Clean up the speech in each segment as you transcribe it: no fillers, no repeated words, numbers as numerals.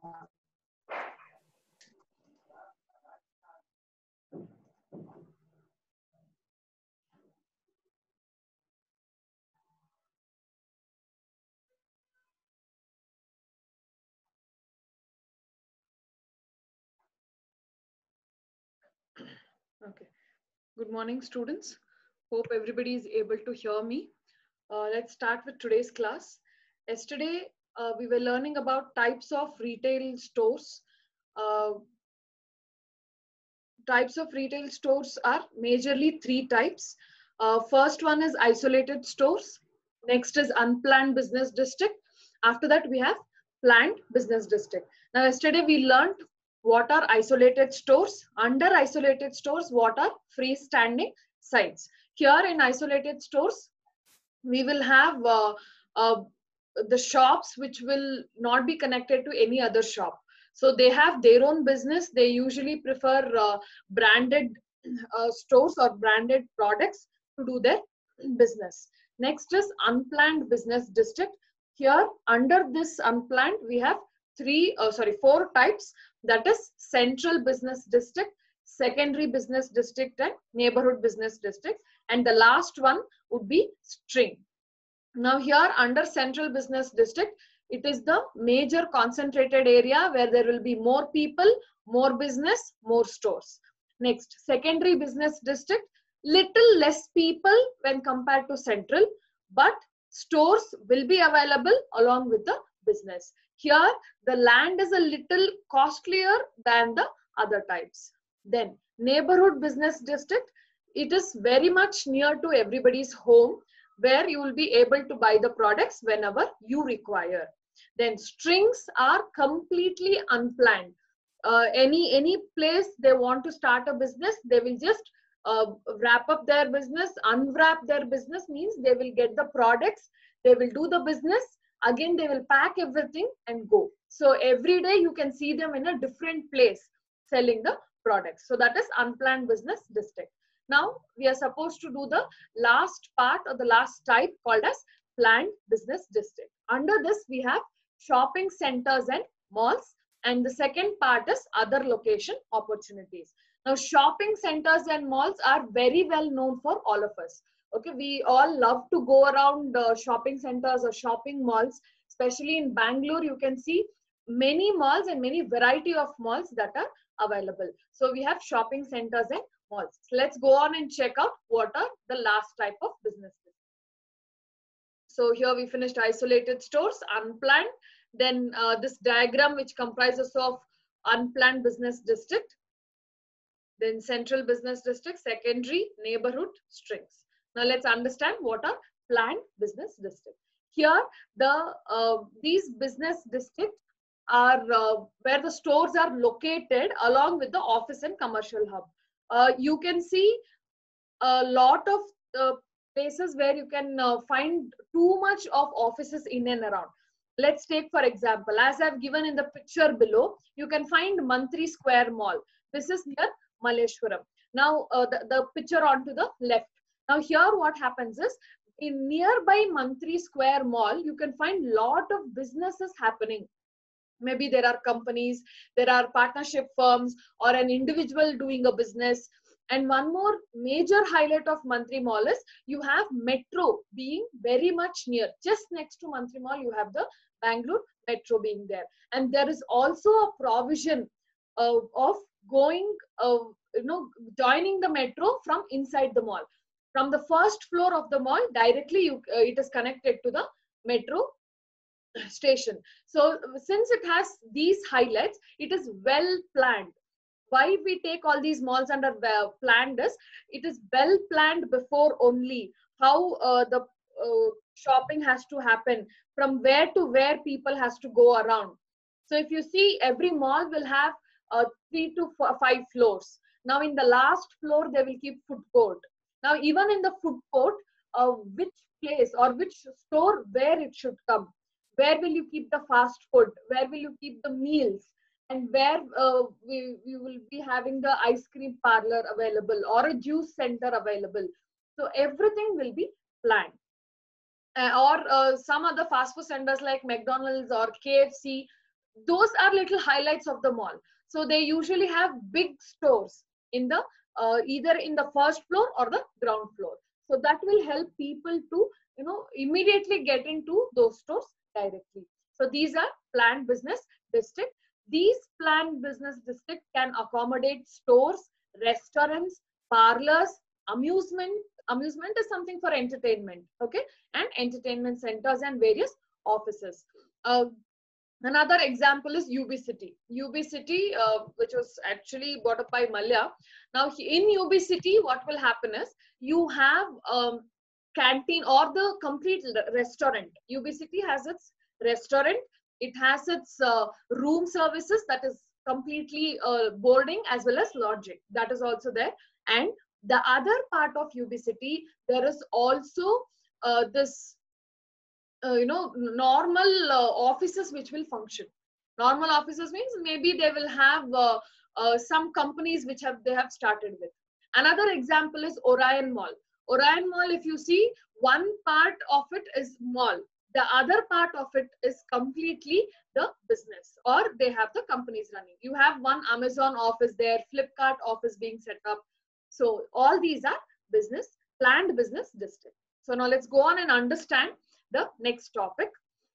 Okay. Good morning, students. Hope everybody is able to hear me. Let's start with today's class. Yesterday, we were learning about types of retail stores. Uh, Types of retail stores are majorly three types. First one is isolated stores. Next is unplanned business district. After that, we have planned business district. Now, yesterday we learned what are isolated stores. Under isolated stores, what are freestanding sites. Here in isolated stores, we will have the shops which will not be connected to any other shop. So they have their own business. They usually prefer branded stores or branded products to do their business. Next is unplanned business district. Here under this unplanned, we have four types. That is central business district, secondary business district, and neighborhood business district. And the last one would be string. Now here under central business district, it is the major concentrated area where there will be more people, more business, more stores. Next, secondary business district, little less people when compared to central, but stores will be available along with the business. Here, the land is a little costlier than the other types. Then, neighborhood business district, it is very much near to everybody's home, where you will be able to buy the products whenever you require. Then strings are completely unplanned. Any place they want to start a business, they will just wrap up their business, unwrap their business, means they will get the products, they will do the business, again they will pack everything and go. So every day you can see them in a different place selling the products. So that is unplanned business district. Now we are supposed to do the last part or the last type called as planned business district. Under this we have shopping centers and malls, and the second part is other location opportunities. Now shopping centers and malls are very well known for all of us. Okay, we all love to go around shopping centers or shopping malls. Especially in Bangalore, you can see many malls and many variety of malls that are available. So we have shopping centers and malls. So let's go on and check out what are the last type of businesses. So here we finished isolated stores, unplanned. Then this diagram which comprises of unplanned business district, then central business district, secondary, neighborhood, strings. Now let's understand what are planned business district. Here these business districts are where the stores are located along with the office and commercial hub. You can see a lot of places where you can find too much of offices in and around. Let's take for example, as I've given in the picture below, you can find Mantri Square Mall. This is near Malleshwaram. Now the picture on to the left. Now here what happens is, in nearby Mantri Square Mall, you can find lot of businesses happening. Maybe there are companies, there are partnership firms, or an individual doing a business. And one more major highlight of Mantri Mall is you have metro being very much near. Just next to Mantri Mall, you have the Bangalore metro being there. And there is also a provision of going, joining the metro from inside the mall. From the first floor of the mall, directly it is connected to the metro station. So since it has these highlights, it is well planned. Why we take all these malls under planned is, it is well planned before only how the shopping has to happen, from where to where people has to go around. So if you see, every mall will have 3 to 5 floors. Now in the last floor, they will keep food court. Now even in the food court, which place or which store where it should come, where will you keep the fast food, where will you keep the meals, and where we will be having the ice cream parlor available or a juice center available. So everything will be planned. Or some other fast food centers like McDonald's or KFC, those are little highlights of the mall. So they usually have big stores in the either in the first floor or the ground floor. So that will help people to immediately get into those stores directly. So these are planned business district. These planned business district can accommodate stores, restaurants, parlors, amusement. Amusement is something for entertainment, okay, and entertainment centers and various offices. Uh, Another example is UB City. UB City, which was actually brought up by Malya. Now, in UB City, what will happen is you have canteen or the complete restaurant. UB City has its restaurant. It has its room services, that is completely boarding as well as lodging. That is also there. And the other part of UB City, there is also this normal offices which will function. Normal offices means maybe they will have some companies which they have started with. Another example is Orion Mall. Orion Mall, if you see, one part of it is mall, the other part of it is completely the business, or they have the companies running. You have one Amazon office there, Flipkart office being set up. So all these are planned business district. So now let's go on and understand the next topic,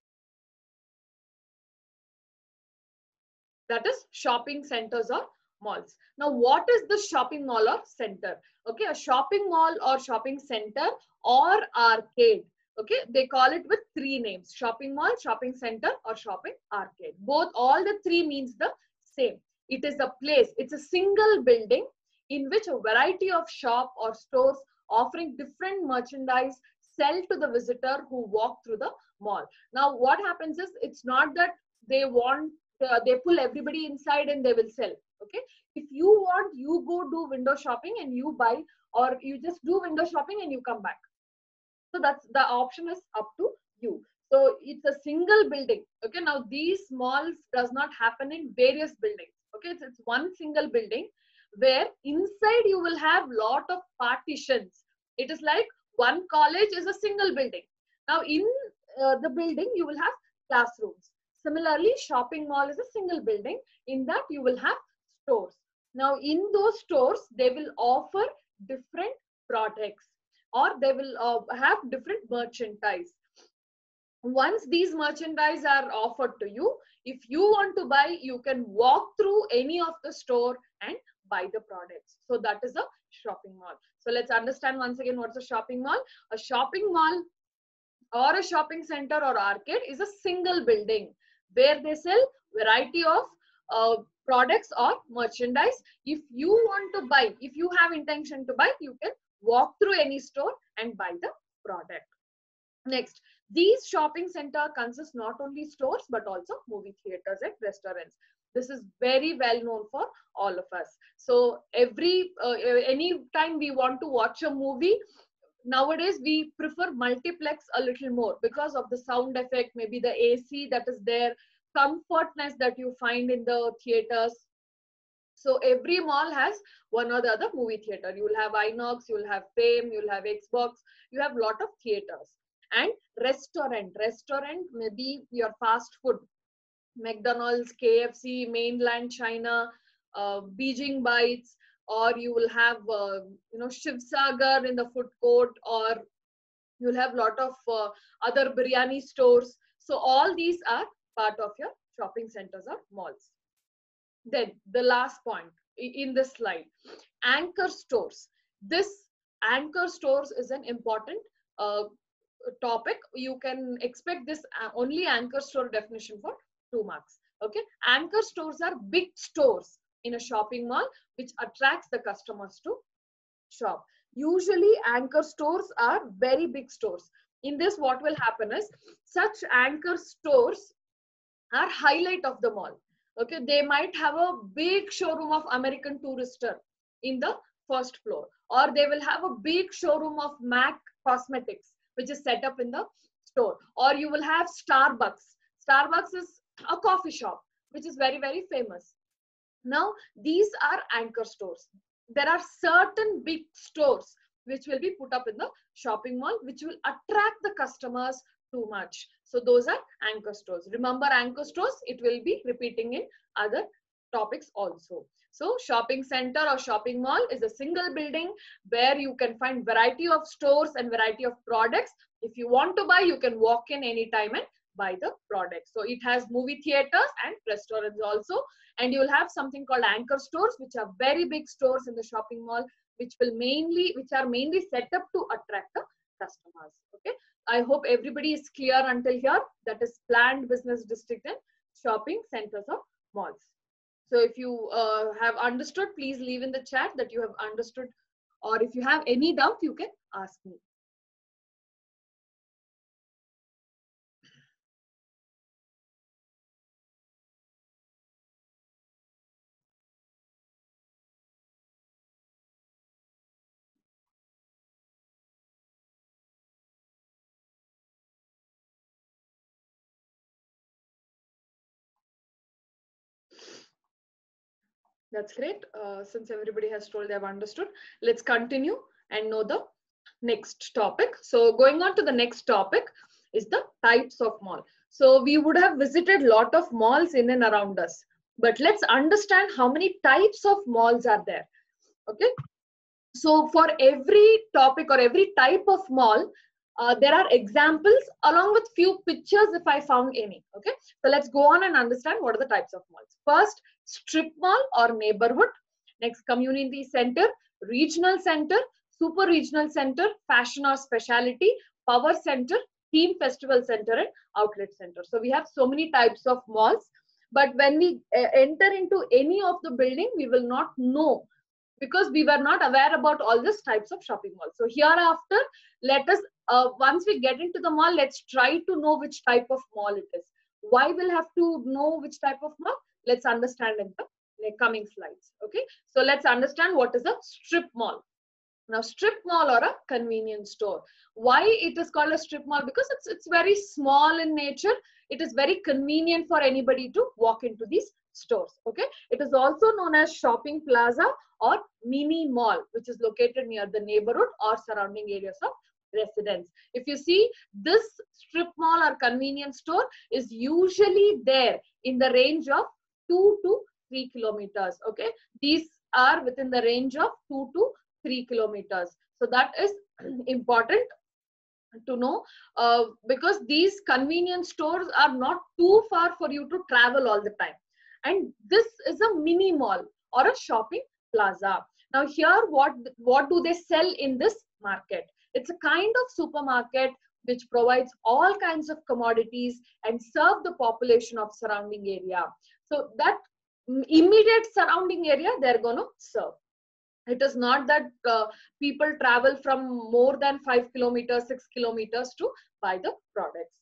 that is shopping centers or malls. Now, what is the shopping mall or center? Okay, a shopping mall or shopping center or arcade. Okay, they call it with three names: shopping mall, shopping center, or shopping arcade. All the three means the same. It is a place, it's a single building in which a variety of shop or stores offering different merchandise sell to the visitor who walk through the mall. Now, what happens is, it's not that they pull everybody inside and they will sell. Okay, if you want, you go do window shopping and you buy, or you just do window shopping and you come back. So that's the option is up to you. So it's a single building. Okay, now these malls does not happen in various buildings. Okay, it's one single building where inside you will have lot of partitions. It is like one college is a single building. Now in the building you will have classrooms. Similarly, shopping mall is a single building. In that you will have stores. Now in those stores they will offer different products, or they will have different merchandise. Once these merchandise are offered to you, if you want to buy, you can walk through any of the store and buy the products. So that is a shopping mall. So let's understand once again what's a shopping mall. A shopping mall or a shopping center or arcade is a single building where they sell variety of products or merchandise. If you want to buy, if you have intention to buy, you can walk through any store and buy the product. Next, these shopping center consist not only stores but also movie theaters and restaurants. This is very well known for all of us. So any time we want to watch a movie, nowadays we prefer multiplex a little more because of the sound effect, maybe the AC that is there, comfortness that you find in the theaters. So every mall has one or the other movie theater. You will have Inox, you will have Fame, you will have Xbox, you have lot of theaters. And restaurant maybe your fast food, McDonald's, KFC, mainland China, Beijing Bites, or you will have Shiv Sagar in the food court, or you'll have lot of other biryani stores. So all these are part of your shopping centers or malls. Then the last point in this slide, anchor stores. This anchor stores is an important topic. You can expect this only anchor store definition for 2 marks. Okay, anchor stores are big stores in a shopping mall which attracts the customers to shop. Usually anchor stores are very big stores. In this, what will happen is, such anchor stores are highlight of the mall. Okay, they might have a big showroom of American Tourister in the first floor, or they will have a big showroom of MAC Cosmetics which is set up in the store, or you will have Starbucks. Starbucks is a coffee shop which is very, very famous. Now these are anchor stores. There are certain big stores which will be put up in the shopping mall which will attract the customers too much. So those are anchor stores. Remember anchor stores, it will be repeating in other topics also. So shopping center or shopping mall is a single building where you can find variety of stores and variety of products. If you want to buy, you can walk in anytime and buy the product. So it has movie theaters and restaurants also. And you will have something called anchor stores, which are very big stores in the shopping mall, which are mainly set up to attract the customers. Okay. I hope everybody is clear until here. That is planned business district and shopping centers or malls. So if you have understood, please leave in the chat that you have understood, or if you have any doubt, you can ask me. That's great. Since everybody has told they have understood, let's continue and know the next topic. So going on to the next topic is the types of mall. So we would have visited a lot of malls in and around us, but let's understand how many types of malls are there. Okay. So for every topic or every type of mall, there are examples along with few pictures if I found any. Okay, so let's go on and understand what are the types of malls. First, strip mall or neighborhood. Next, community center, regional center, super regional center, fashion or specialty, power center, theme festival center, and outlet center. So we have so many types of malls, but when we enter into any of the building, we will not know, because we were not aware about all these types of shopping malls. So hereafter, let us, once we get into the mall, let's try to know which type of mall it is. Why we'll have to know which type of mall? Let's understand in the coming slides. Okay, so let's understand what is a strip mall. Now, strip mall or a convenience store. Why it is called a strip mall? Because it's very small in nature. It is very convenient for anybody to walk into these stores. Okay, it is also known as shopping plaza or mini mall, which is located near the neighborhood or surrounding areas of residence. If you see, this strip mall or convenience store is usually there in the range of 2 to 3 kilometers. Okay, these are within the range of 2 to 3 kilometers. So that is important to know, because these convenience stores are not too far for you to travel all the time. And this is a mini mall or a shopping plaza. Now here, what do they sell in this market? It's a kind of supermarket which provides all kinds of commodities and serve the population of surrounding area. So that immediate surrounding area they're going to serve. It is not that people travel from more than 5 kilometers, 6 kilometers to buy the products.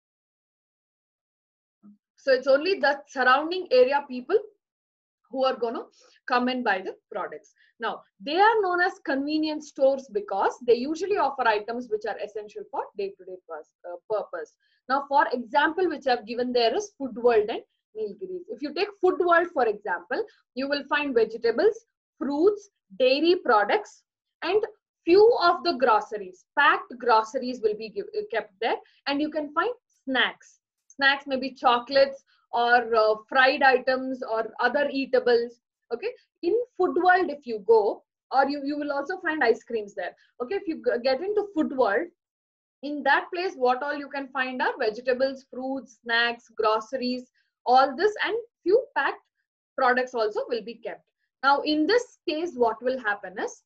So it's only the surrounding area people who are going to come and buy the products. Now, they are known as convenience stores because they usually offer items which are essential for day-to-day purpose. Now, for example, which I've given there is Food World and Nilgiris. If you take Food World, for example, you will find vegetables, fruits, dairy products, and few of the groceries. Packed groceries will be kept there, and you can find snacks. Snacks may be chocolates or fried items or other eatables. Okay, in Food World, if you go, or you will also find ice creams there. Okay, if you get into Food World, in that place, what all you can find are vegetables, fruits, snacks, groceries, all this, and few packed products also will be kept. Now, in this case, what will happen is,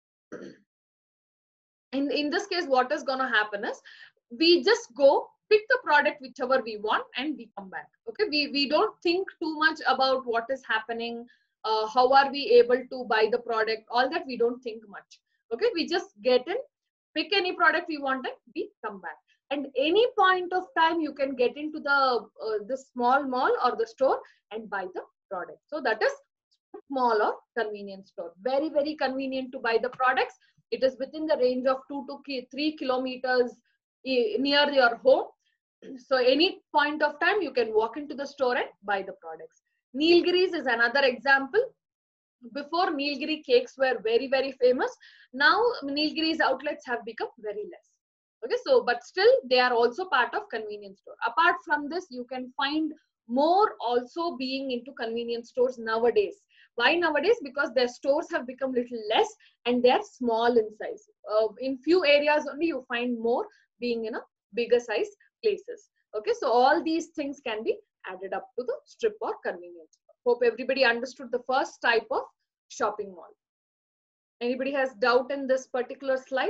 in this case, what is going to happen is, we just go pick the product whichever we want and we come back. Okay, we don't think too much about what is happening, how are we able to buy the product, all that we don't think much. Okay, we just get in, pick any product we want and we come back. And any point of time you can get into the small mall or the store and buy the product. So that is mall or convenience store. Very, very convenient to buy the products. It is within the range of 2 to 3 kilometers near your home. So any point of time you can walk into the store and buy the products. Nilgiris is another example. Before, Nilgiri cakes were very, very famous. Now Nilgiri's outlets have become very less. Okay, so but still they are also part of convenience store. Apart from this, you can find more also being into convenience stores nowadays. Why nowadays? Because their stores have become little less and they are small in size. In few areas only you find more being in a bigger size places. Okay, so all these things can be added up to the strip or convenience store. Hope everybody understood the first type of shopping mall. Anybody has doubt in this particular slide?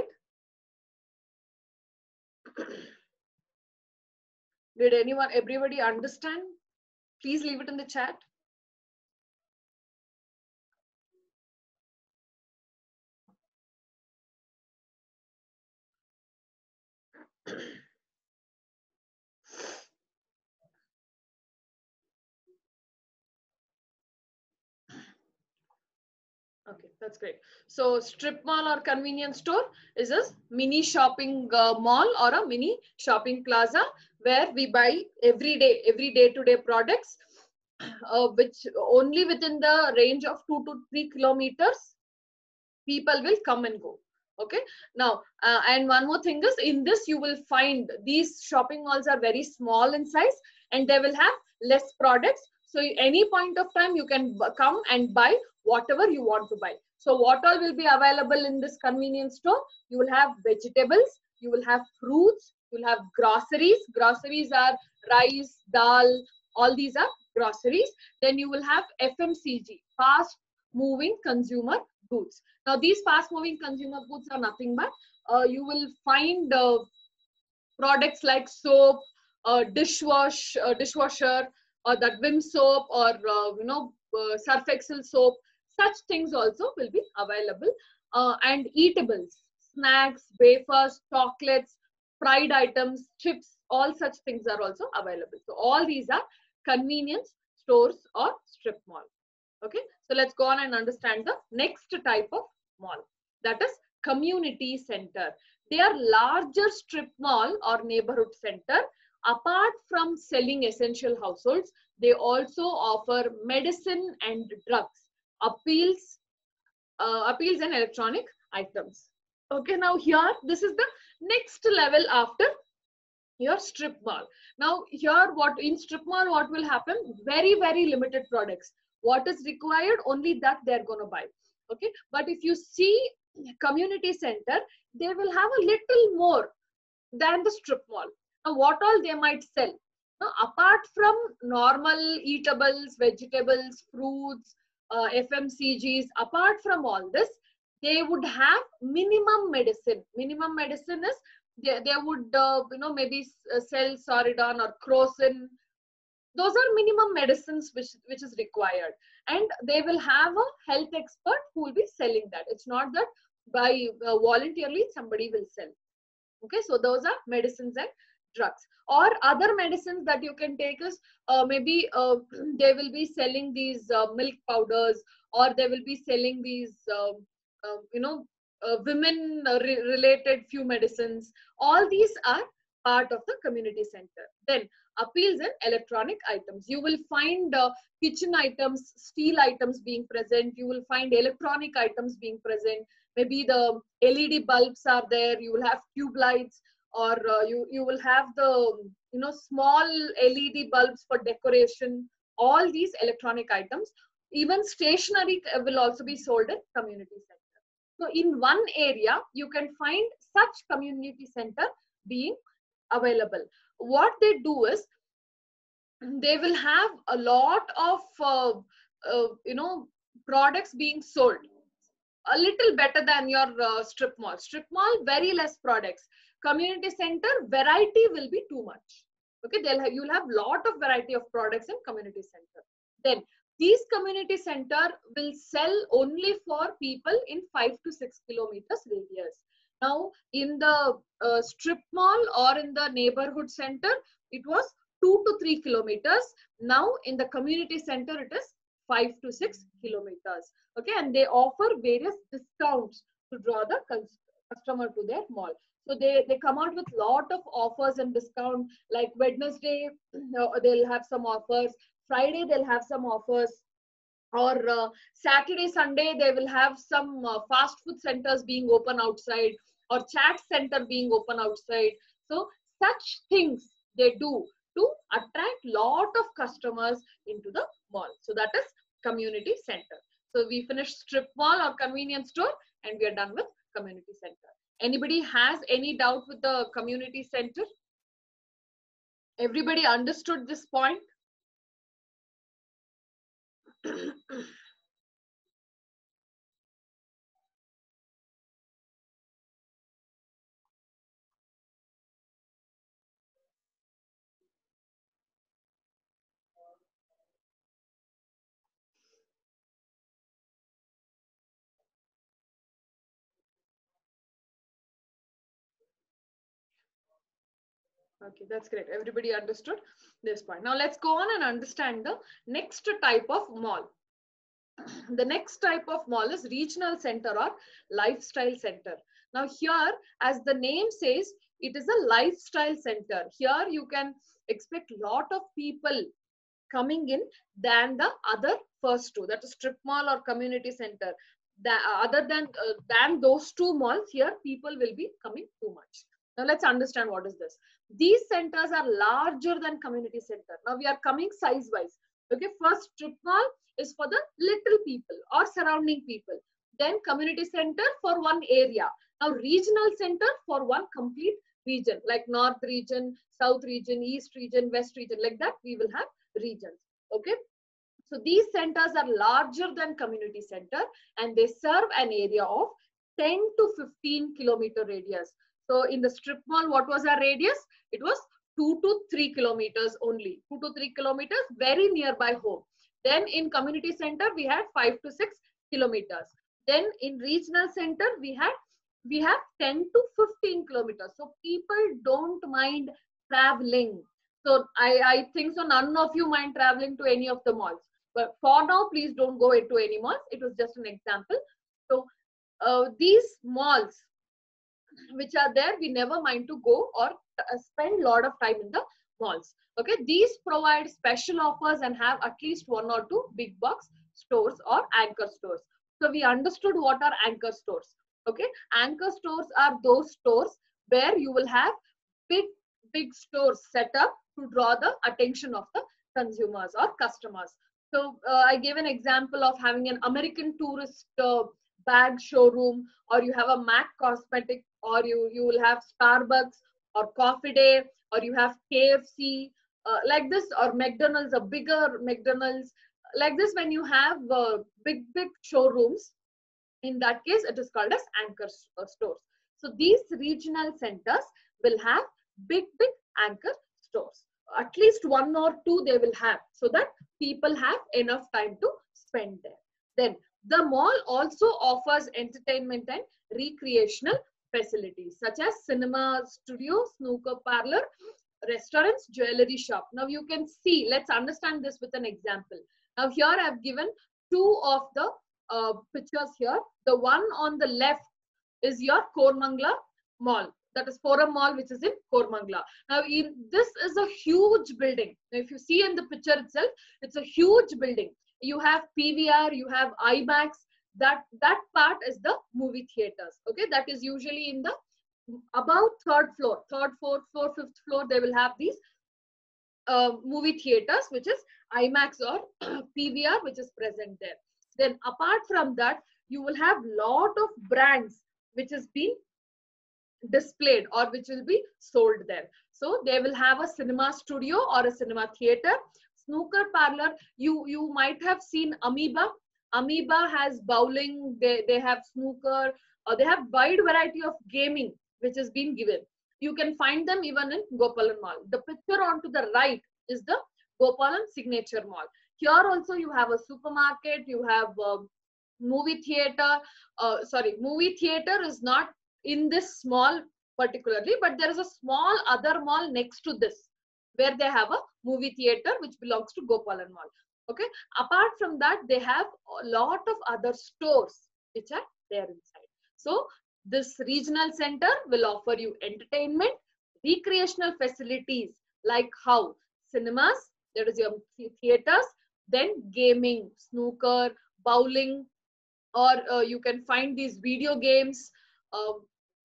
Did everybody understand? Please leave it in the chat. Okay, that's great. So strip mall or convenience store is a mini shopping mall or a mini shopping plaza where we buy every day-to-day products, which only within the range of 2 to 3 kilometers, people will come and go. Okay, now and one more thing is, in this you will find these shopping malls are very small in size and they will have less products. So any point of time you can come and buy whatever you want to buy. So what all will be available in this convenience store? You will have vegetables, you will have fruits, you will have groceries. Groceries are rice, dal, all these are groceries. Then you will have FMCG, fast moving consumer goods. Now, these fast-moving consumer goods are nothing but you will find products like soap, dishwasher, or that Vim soap, or Surf Excel soap. Such things also will be available, and eatables, snacks, wafers, chocolates, fried items, chips. All such things are also available. So all these are convenience stores or strip mall. Okay, so let's go on and understand the next type of mall, that is community center. They are larger strip mall or neighborhood center. Apart from selling essential households, they also offer medicine and drugs, appeals, appeals and electronic items. Okay, now here this is the next level after your strip mall. Now here, what in strip mall, what will happen? Very limited products. What is required, only that they're going to buy. Okay, but if you see community center, they will have a little more than the strip mall. Now what all they might sell? Now, apart from normal eatables, vegetables, fruits, FMCGs, apart from all this, they would have minimum medicine. Minimum medicine is they would maybe sell Soridon or Crocin. Those are minimum medicines which is required, and they will have a health expert who will be selling that. It's not that by voluntarily somebody will sell. Okay, so those are medicines and drugs. Or other medicines that you can take is maybe they will be selling these milk powders, or they will be selling these women related few medicines. All these are part of the community center. Then appeals and electronic items. You will find kitchen items, steel items being present. You will find electronic items being present. Maybe the LED bulbs are there. You will have tube lights, or you will have the small LED bulbs for decoration. All these electronic items. Even stationery will also be sold in community center. So in one area, you can find such community center being available. What they do is, they will have a lot of products being sold, a little better than your strip mall. Strip mall, very less products. Community center, variety will be too much. Okay, you'll have lot of variety of products in community center. Then these community center will sell only for people in 5 to 6 kilometers radius. Now in the strip mall or in the neighborhood center, it was 2 to 3 kilometers. Now in the community center, it is 5 to 6 kilometers. Okay, and they offer various discounts to draw the customer to their mall. So they come out with lot of offers and discount. Like Wednesday, they'll have some offers. Friday, they'll have some offers. Or Saturday, Sunday, they will have some fast food centers being open outside. or chat center being open outside. So such things they do to attract lot of customers into the mall. So that is community center. So we finished strip mall or convenience store and we are done with community center. Anybody has any doubt with the community center? Everybody understood this point? Okay, that's great. Everybody understood this point. Now let's go on and understand the next type of mall. The next type of mall is regional center or lifestyle center. Now here, as the name says, it is a lifestyle center. Here you can expect a lot of people coming in than the other first two, that is strip mall or community center. Other than those two malls, here people will be coming too much. Now let's understand what is this. These centers are larger than community center. Now we are coming size wise. Okay, first strip mall is for the little people or surrounding people. Then community center for one area. Now regional center for one complete region, like north region, south region, east region, west region, like that we will have regions. Okay, so these centers are larger than community center and they serve an area of 10 to 15 kilometer radius. So in the strip mall, what was our radius? It was 2 to 3 kilometers only. 2 to 3 kilometers, very nearby home. Then in community center, we had 5 to 6 kilometers. Then in regional center, we have 10 to 15 kilometers. So people don't mind traveling. So I think so none of you mind traveling to any of the malls. But for now, please don't go into any malls. It was just an example. So these malls which are there, we never mind to go or spend a lot of time in the malls. Okay, these provide special offers and have at least 1 or 2 big box stores or anchor stores. So we understood what are anchor stores. Okay, anchor stores are those stores where you will have big stores set up to draw the attention of the consumers or customers. So I gave an example of having an American Tourister bag showroom, or you have a MAC Cosmetic, or you will have Starbucks or Coffee Day, or you have KFC, like this, or McDonald's, a bigger McDonald's. Like this, when you have big showrooms, in that case, it is called as anchor stores. So these regional centers will have big anchor stores. At least 1 or 2 they will have, so that people have enough time to spend there. Then the mall also offers entertainment and recreational facilities such as cinema, studio, snooker parlor, restaurants, jewelry shop. Now you can see, let's understand this with an example. Now here I have given 2 of the pictures here. The one on the left is your Koramangala Mall. That is Forum Mall, which is in Koramangala. Now, this is a huge building. Now, if you see in the picture itself, it's a huge building. You have PVR, you have IMAX. That part is the movie theaters. Okay, that is usually in the about 3rd floor, 3rd, 4th floor, 5th floor. They will have these movie theaters, which is IMAX or PVR, which is present there. Then, apart from that, you will have lot of brands which has been displayed or which will be sold there. So they will have a cinema studio or a cinema theater. Snooker parlor, you might have seen Amoeba. Amoeba has bowling, they have snooker, or they have wide variety of gaming which has been given. You can find them even in Gopalan Mall. The picture onto the right is the Gopalan Signature Mall. Here also you have a supermarket, you have a movie theater. Movie theater is not in this mall particularly, but there is a small other mall next to this where they have a movie theater which belongs to Gopalan Mall. Okay, apart from that, they have a lot of other stores which are there inside. So this regional center will offer you entertainment, recreational facilities like how cinemas, that is your theaters, then gaming, snooker, bowling, or you can find these video games,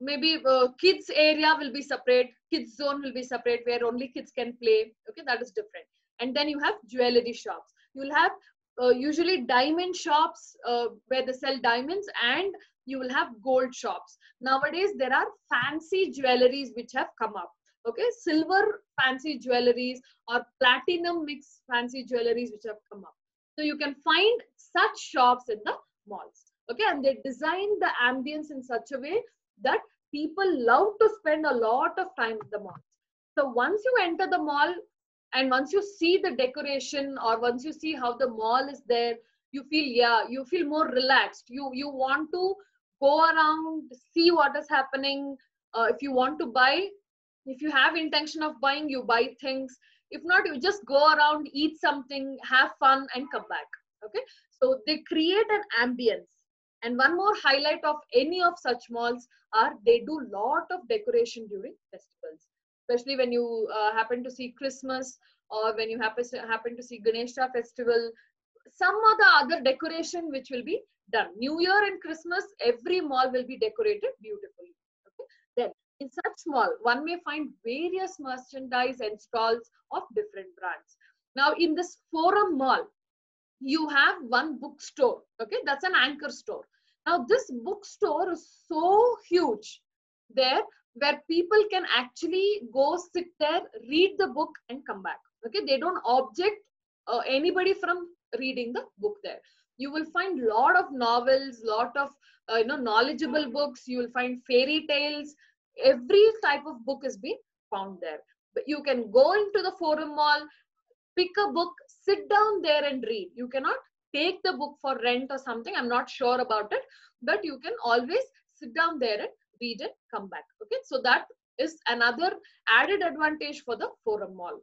maybe kids area will be separate, kids zone will be separate where only kids can play. Okay, that is different. And then you have jewelry shops. You will have usually diamond shops where they sell diamonds, and you will have gold shops. Nowadays there are fancy jewelries which have come up. Okay, silver fancy jewelries or platinum mix fancy jewelries which have come up. So you can find such shops in the malls. Okay, and they design the ambience in such a way that people love to spend a lot of time at the malls. So once you enter the mall and once you see the decoration or once you see how the mall is there, you feel, yeah, you feel more relaxed. You want to go around, see what is happening. If you want to buy, if you have intention of buying, you buy things. If not, you just go around, eat something, have fun and come back. Okay, so they create an ambience. And one more highlight of any of such malls are they do lot of decoration during festivals, especially when you happen to see Christmas or when you happen to see Ganesha festival, some of the other decoration which will be done. New Year and Christmas, every mall will be decorated beautifully. Okay? Then in such mall, one may find various merchandise and stalls of different brands. Now in this Forum Mall, you have one bookstore. Okay, that's an anchor store. Now this bookstore is so huge there, where people can actually go sit there, read the book and come back. Okay, they don't object anybody from reading the book there. You will find lot of novels, lot of knowledgeable books. You will find fairy tales. Every type of book is being found there. But you can go into the Forum Mall, pick a book, sit down there and read. You cannot take the book for rent or something. I'm not sure about it, but you can always sit down there and read and come back. Okay, so that is another added advantage for the Forum Mall.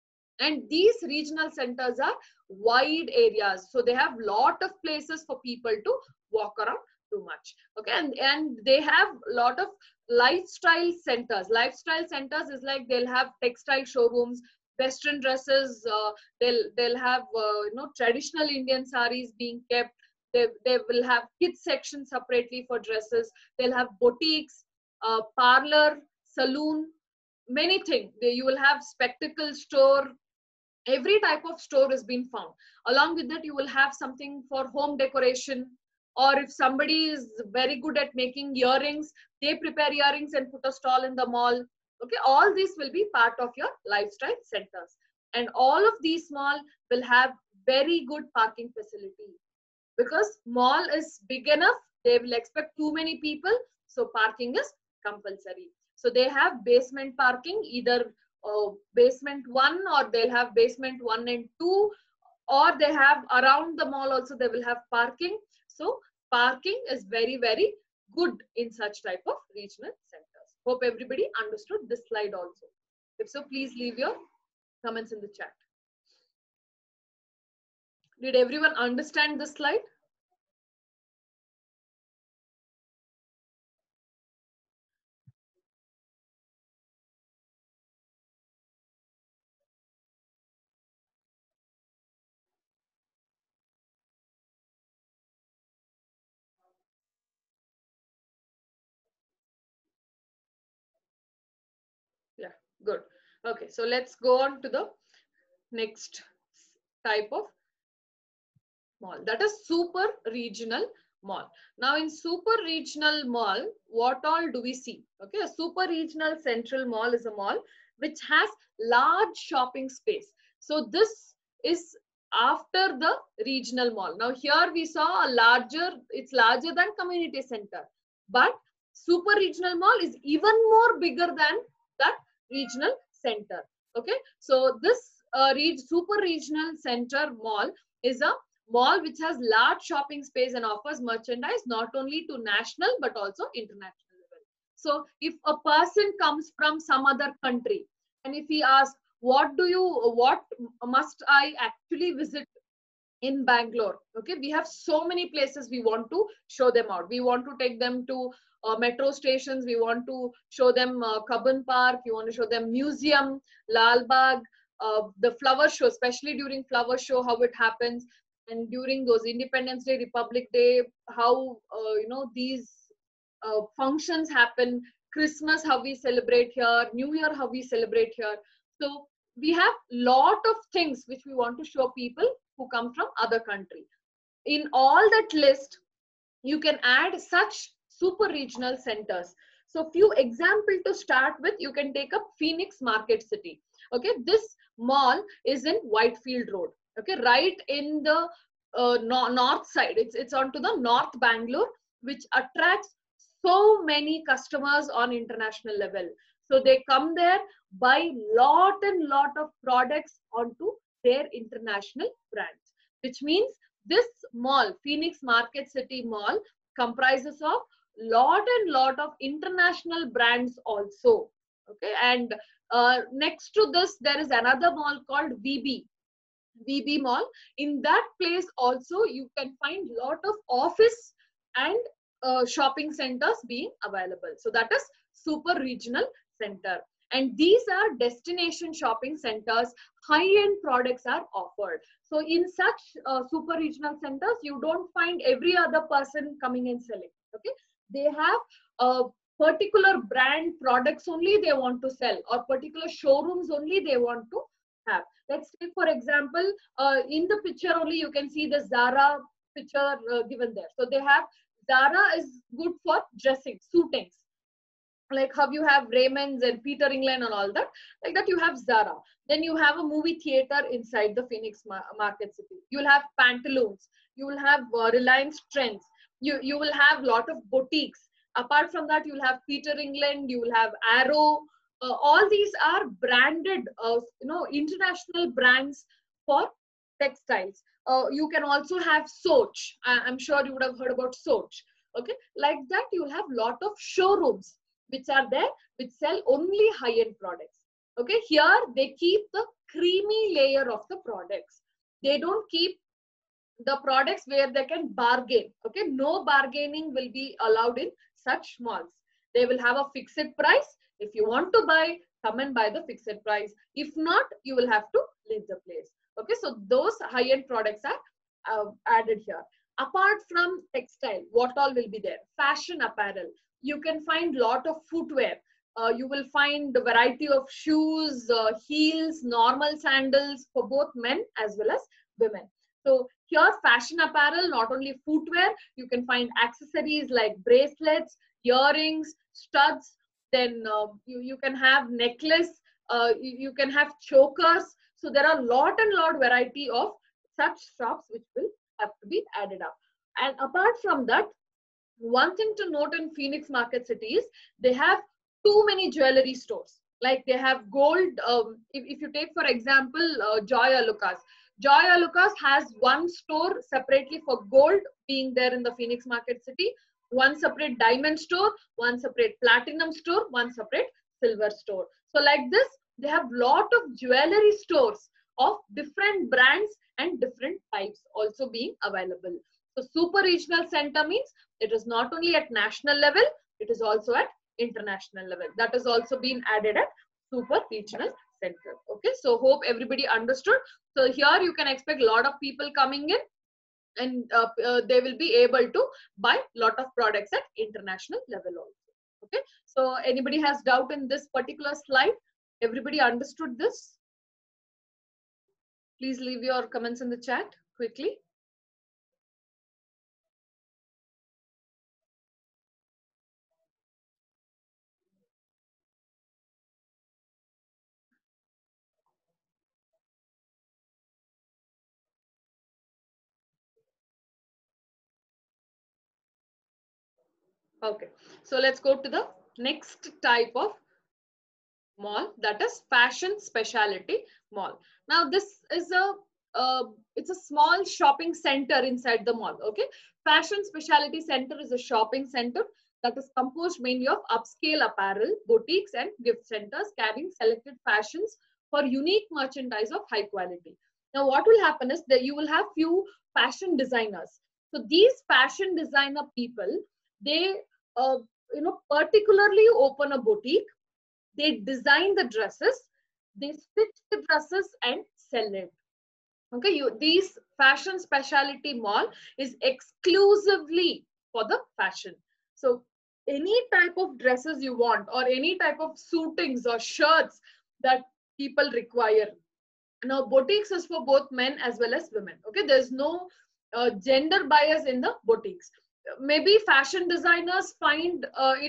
And these regional centers are wide areas, so they have lot of places for people to walk around too much. Okay, and they have lot of lifestyle centers. Lifestyle centers is like they'll have textile showrooms, western dresses, they'll have traditional Indian saris being kept. They will have kids section separately for dresses. They'll have boutiques, parlor, saloon, many things. You will have spectacle store. Every type of store has been found. Along with that, you will have something for home decoration, or if somebody is very good at making earrings, they prepare earrings and put a stall in the mall. Okay, all these will be part of your lifestyle centers. And all of these mall will have very good parking facility, because mall is big enough, they will expect too many people, so parking is compulsory. So they have basement parking, either basement 1, or they'll have basement 1 and 2, or they have around the mall also they will have parking. So parking is very, very good in such type of regional centers. Hope everybody understood this slide also. If so, please leave your comments in the chat. Did everyone understand this slide? Yeah, good. Okay, so let's go on to the next type of mall, that is super regional mall. Now in super regional mall, what all do we see? Okay, a super regional central mall is a mall which has large shopping space. So this is after the regional mall. Now here we saw a larger, it's larger than community center, but super regional mall is even more bigger than that regional center. Okay, so this super regional center mall is a mall which has large shopping space and offers merchandise not only to national but also international level. So if a person comes from some other country and if he asks, what must I actually visit in Bangalore? Okay, we have so many places we want to show them out. We want to take them to metro stations. We want to show them Cubbon Park. We want to show them museum, Lal Bagh, the flower show, especially during flower show, how it happens. And during those Independence Day, Republic Day, how these functions happen, Christmas, how we celebrate here, New Year, how we celebrate here. So we have lot of things which we want to show people who come from other country. In all that list, you can add such super regional centers. So few example to start with, you can take up Phoenix Market City. Okay, this mall is in Whitefield Road. Okay, right in the north side. It's onto the North Bangalore, which attracts so many customers on international level. So they come there, buy lot and lot of products onto their international brands, which means this mall, Phoenix Market City Mall, comprises of lot and lot of international brands also. Okay, and next to this, there is another mall called VB Mall. In that place also, you can find lot of office and shopping centers being available. So that is super regional center. And these are destination shopping centers. High-end products are offered. So in such super regional centers, you don't find every other person coming and selling. Okay, they have particular brand products only they want to sell, or particular showrooms only they want to have. Let's take for example, in the picture only you can see the Zara picture given there. So they have, Zara is good for dressing, suitings, like how you have Raymond's and Peter England and all that, like that you have Zara. Then you have a movie theater inside the Phoenix Market City. You will have pantaloons. You will have Reliance Trends. You will have lot of boutiques. Apart from that, you will have Peter England. You will have Arrow. All these are branded, international brands for textiles. You can also have Soch. I'm sure you would have heard about Soch. Okay, like that you will have lot of showrooms which are there, which sell only high-end products. Okay, here they keep the creamy layer of the products. They don't keep the products where they can bargain. Okay, no bargaining will be allowed in such malls. They will have a fixed price. If you want to buy, come and buy the fixed price. If not, you will have to leave the place. Okay, so those high-end products are added here. Apart from textile, what all will be there? Fashion apparel. You can find lot of footwear. You will find a variety of shoes, heels, normal sandals for both men as well as women. So here, fashion apparel, not only footwear, you can find accessories like bracelets, earrings, studs. Then you can have necklace, you can have chokers. So there are lot and lot variety of such shops which will have to be added up. And apart from that, one thing to note in Phoenix Market City is they have too many jewelry stores. Like they have gold. If you take for example Joya Lucas. Joya Lucas has one store separately for gold being there in the Phoenix Market City, one separate diamond store, one separate platinum store, one separate silver store. So like this, they have lot of jewelry stores of different brands and different types also being available. So super regional center means it is not only at national level, it is also at international level. That has also been added at super regional center. Okay, so hope everybody understood. So here you can expect a lot of people coming in, and they will be able to buy lot of products at international level also. Okay, so anybody has doubt in this particular slide? Everybody understood this? Please leave your comments in the chat quickly. Okay, so let's go to the next type of mall, that is fashion specialty mall. Now this is it's a small shopping center inside the mall. Okay, fashion specialty center is a shopping center that is composed mainly of upscale apparel, boutiques and gift centers carrying selected fashions for unique merchandise of high quality. Now what will happen is that you will have few fashion designers. So these fashion designer people, they particularly open a boutique. They design the dresses, they stitch the dresses and sell it. Okay, these fashion specialty mall is exclusively for the fashion. So any type of dresses you want, or any type of suitings or shirts that people require. Now boutiques is for both men as well as women. Okay, there's no gender bias in the boutiques. Maybe fashion designers find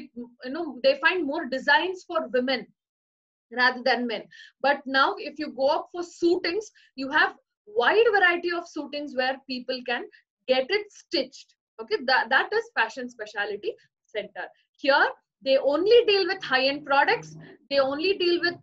they find more designs for women rather than men. But now if you go up for suitings, you have wide variety of suitings where people can get it stitched. Okay, that is fashion specialty center. Here they only deal with high-end products. They only deal with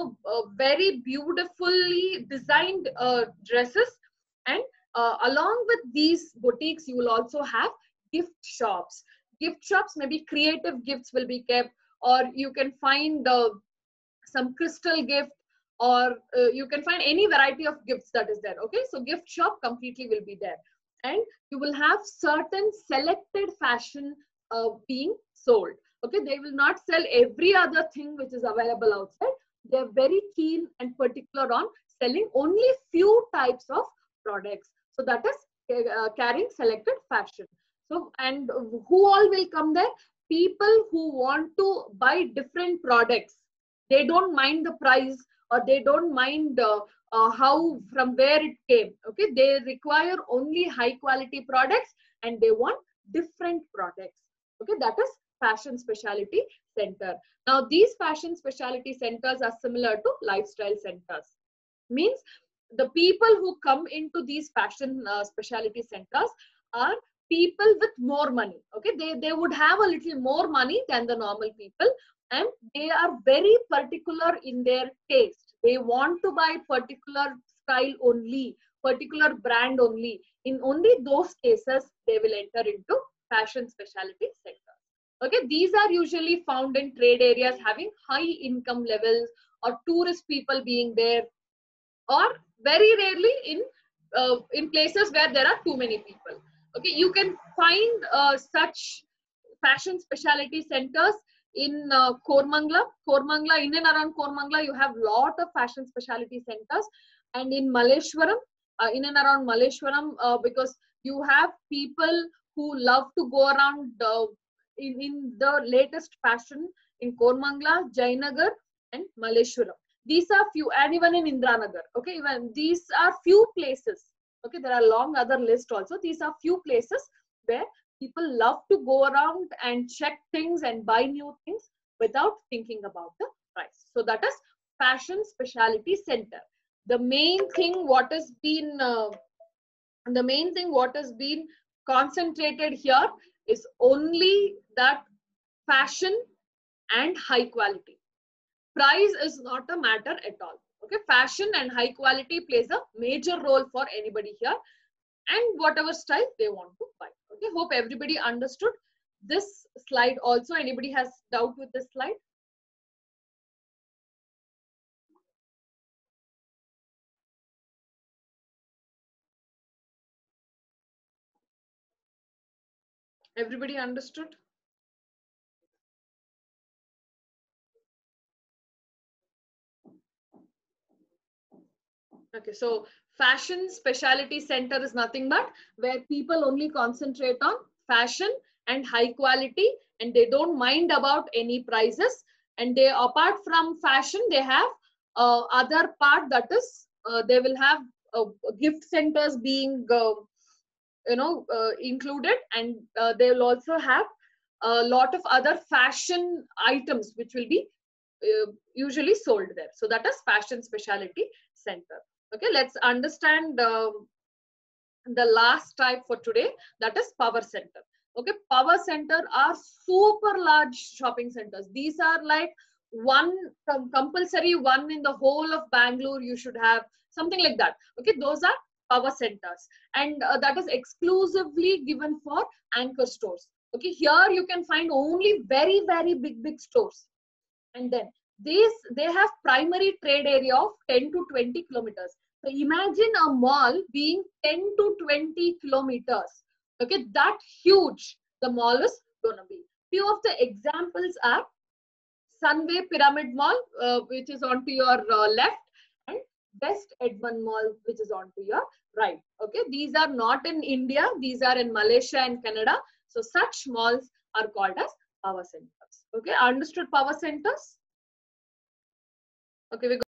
very beautifully designed dresses. And along with these boutiques, you will also have gift shops. Gift shops, maybe creative gifts will be kept, or you can find some crystal gift, or you can find any variety of gifts that is there. Okay, so gift shop completely will be there. And you will have certain selected fashion being sold. Okay, they will not sell every other thing which is available outside. They're very keen and particular on selling only few types of products. So that is carrying selected fashion. So, and who all will come there? People who want to buy different products. They don't mind the price, or they don't mind how, from where it came. Okay, they require only high quality products, and they want different products. Okay, that is fashion specialty center. Now these fashion specialty centers are similar to lifestyle centers. Means the people who come into these fashion specialty centers are people with more money. Okay, they would have a little more money than the normal people, and they are very particular in their taste. They want to buy particular style only, particular brand only. In only those cases they will enter into fashion specialty sector. Okay, these are usually found in trade areas having high income levels, or tourist people being there, or very rarely in places where there are too many people. Okay, you can find such fashion specialty centers in Kormangla. Kormangla, in and around Kormangla, you have lot of fashion specialty centers, and in Malleshwaram, in and around Malleshwaram, because you have people who love to go around in the latest fashion in Kormangla, Jainagar, and Malleshwaram. These are few, and even in Indranagar. Okay, even these are few places. Okay, there are long other list also. These are few places where people love to go around and check things and buy new things without thinking about the price. So that is fashion specialty center. The main thing what has been concentrated here is only that fashion and high quality. Price is not a matter at all. Okay, fashion and high quality plays a major role for anybody here, and whatever style they want to buy. Okay, hope everybody understood this slide also. Anybody has doubt with this slide? Everybody understood? Okay, so fashion specialty center is nothing but where people only concentrate on fashion and high quality, and they don't mind about any prices. And they, apart from fashion, they have other part, that is they will have gift centers being included, and they will also have a lot of other fashion items which will be usually sold there. So that is fashion specialty center. Okay, let's understand the last type for today, that is power center. Okay, power center are super large shopping centers. These are like one compulsory one in the whole of Bangalore you should have, something like that. Okay, those are power centers, and that is exclusively given for anchor stores. Okay, here you can find only very big stores, and then they have primary trade area of 10 to 20 kilometers. So imagine a mall being 10 to 20 kilometers. Okay, that huge the mall is gonna be. Few of the examples are Sunway Pyramid Mall, which is onto your left, and West Edmund Mall, which is onto your right. Okay, these are not in India, these are in Malaysia and Canada. So such malls are called as power centers. Okay, understood power centers? Okay, we